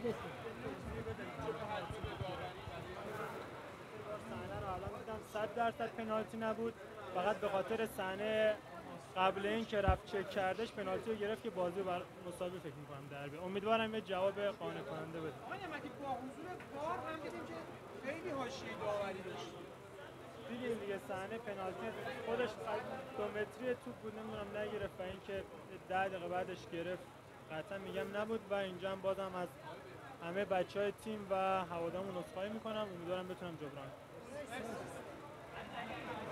صحنه رو الان دیدم 100% پنالتی نبود، فقط به خاطر صحنه قبل این که رفت چک کردش پنالتی رو گرفت که بازی رو مساوی فکر می‌کنم دربی. امیدوارم یه جواب قانع کننده بده. آقا نعمتی با حضور بار هم دیدیم که خیلی حاشیه داوری داشت. دیگه صحنه پنالتی خودش 2 متری توپ بود، نمیدونم نگرفت و اینکه 10 دقیقه بعدش گرفت قطعا میگم نبود. و اینجا هم بازم از همه بچهای تیم و هوادارمون عذرخواهی میکنم، امیدوارم بتونم جبران کنم.